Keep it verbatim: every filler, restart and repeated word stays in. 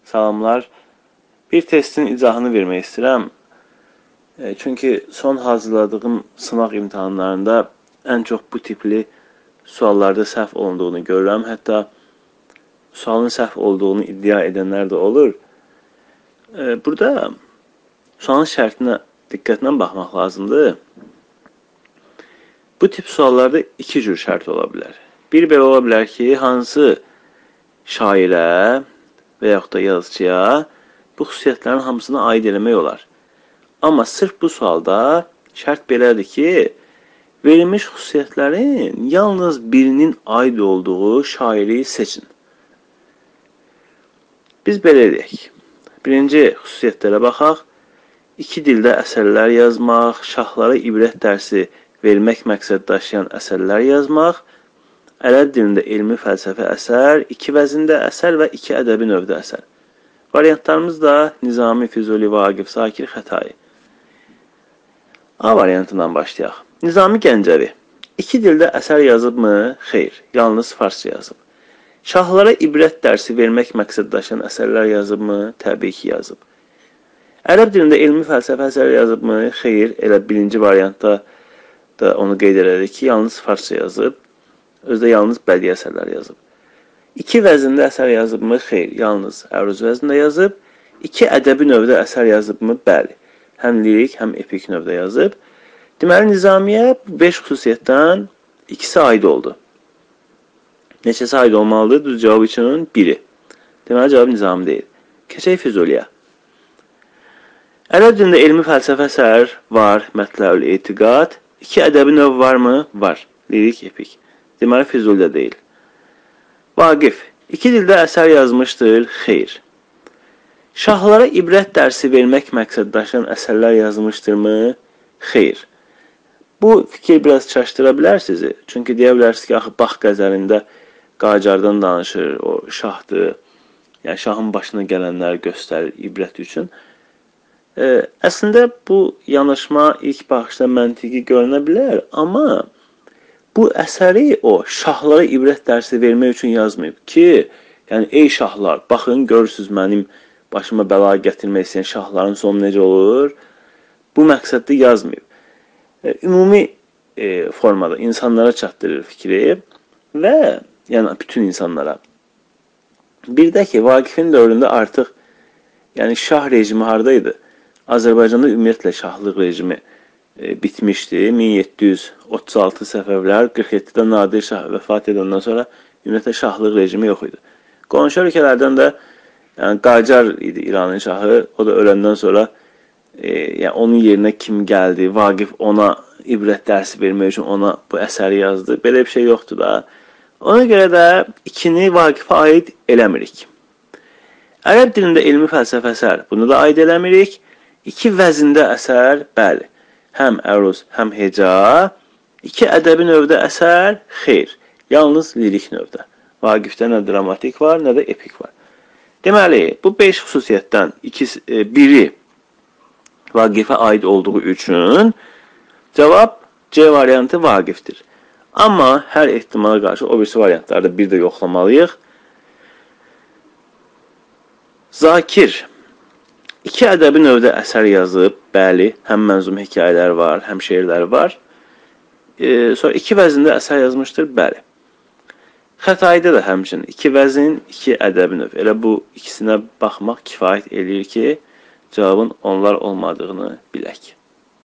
Salamlar. Bir testin icahını vermək istəyirəm. E, çünki son hazırladığım sınaq imtahanlarında ən çox bu tipli suallarda səhv olunduğunu görürəm. Hətta sualın səhv olduğunu iddia edənlər də olur. E, burada sualın şərtinə diqqətlə baxmaq lazımdır. Bu tip suallarda iki cür şərt ola bilər. Bir belə ola bilər ki, hansı şairə və yaxud da yazıcıya bu xüsusiyyətlərin hamısına aid eləmək olar. Amma sırf bu sualda şərt belədir ki, verilmiş xüsusiyyətlərin yalnız birinin aid olduğu şairi seçin. Biz belə edək. Birinci xüsusiyyətlərə baxaq. İki dildə əsərlər yazmaq, şahlara ibrət dərsi vermək məqsəd daşıyan əsərlər yazmaq, ərəb dilində elmi fəlsəfə əsər, iki vəzində əsər və iki ədəbi növdə əsər. Variantlarımız da Nizami, Füzuli, Vaqif, Zakir, Xətai. A variantından başlayaq. Nizami Gəncəvi. İki dildə əsər yazıbmı? Xeyr, yalnız farsça yazıb. Şahlara ibrət dərsi vermək məqsəd daşıyan əsərlər yazıbmı? Təbii ki, yazıb. Ərəb dilində elmi fəlsəfə əsər yazıbmı? Xeyr, elə birinci variantda da onu qeyd elədik ki, yalnız farsça yazıb. Özdə yalnız bədii əsərlər yazıb. İki vəzində əsər yazıbmı? Xeyr, yalnız əruz vəzində yazıb. İki ədəbi növdə əsər yazıbmı? Bəli. Həm lirik, həm epik növdə yazıb. Deməli, Nizamiyə beş xüsusiyyətdən ikisi aid oldu. Neçəsi aid olmalıdır? Düz cavab üçün biri. Deməli, cavab Nizami deyil. Keçək Füzuliyə. Ərəb dilində elmi fəlsəfə əsər var, Mətləül Etiqad. İki ədəbi növ varmı? Var. Lirik, epik. Deməli, Füzulidə deyil. Vaqif. İki dildə əsər yazmışdır. Xeyr. Şahlara ibrət dərsi vermək məqsəd daşıyan əsərlər yazmışdırmı? Xeyr. Bu fikir biraz çaşdıra bilər sizi. Çünki deyə bilərsiniz ki, axı, Bax qəzəlində Qacardan danışır, o şahdır. Yəni, şahın başına gələnləri göstərir ibrət üçün. Ə, əslində, bu yanaşma ilk baxışda məntiqi görünə bilər, amma bu əsəri o şahlara ibrət dərsi vermək üçün yazmayıb ki, yəni, ey şahlar, baxın, görürsünüz mənim başıma bəla gətirmək istəyən şahların sonu necə olur? Bu məqsəddə yazmayıb. E, ümumi e, formada insanlara çatdırır fikri və, yəni, bütün insanlara. Bir də ki, Vaqifin dövründə artıq, yəni, şah rejimi haradaydı? Azərbaycanda ümumiyyətlə şahlıq rejimi e, bitmişdi. min yeddi yüz otuz altı Səfəvilər, qırx yeddidə Nadir Şah vəfat edəndən sonra ümumiyyətlə şahlıq rejimi yox idi. Qonşu ölkələrdən də yəni, Qacar idi İranın şahı. O da öləndən sonra e, yəni, onun yerinə kim gəldi? Vaqif ona ibrət dərsi vermək üçün ona bu əsəri yazdı. Belə bir şey yoxdur da. Ona görə də ikini Vaqifə aid eləmirik. Ərəb dilində elmi fəlsəfə əsər. Bunu da aid eləmirik. İki vəzində əsər, bəli, həm əruz, həm heca. İki ədəbi növdə əsər, xeyr, yalnız lirik növdə. Vaqifdə nə dramatik var, nə də epik var. Deməli, bu beş xüsusiyyətdən ikisi, e, biri Vaqifə aid olduğu üçün cavab C variantı Vaqifdir. Amma hər ehtimala qarşı o birisi variantlarda bir də yoxlamalıyıq. Zakir. İki ədəbi növdə əsər yazıb, bəli, həm mənzum hekayələr var, həm şeirlər var. E, sonra iki vəzində əsər yazmışdır, bəli. Xətaidə də həmçinin iki vəzin, iki ədəbi növ. Elə bu ikisinə baxmaq kifayət eləyir ki, cavabın onlar olmadığını bilək.